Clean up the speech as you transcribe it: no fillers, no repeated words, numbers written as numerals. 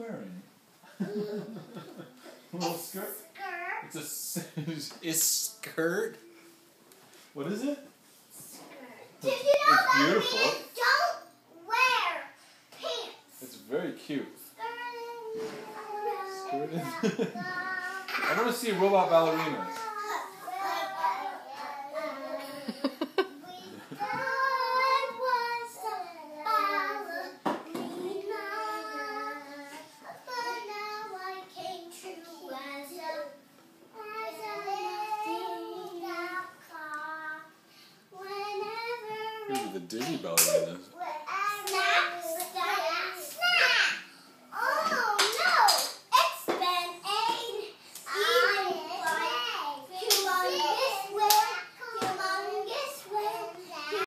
wearing? A little skirt? It's a skirt. What is it? Skirt. Did you know it's beautiful. Don't wear pants? It's very cute. Skirt. I want to see robot ballerinas. These are the Disney ballerinas.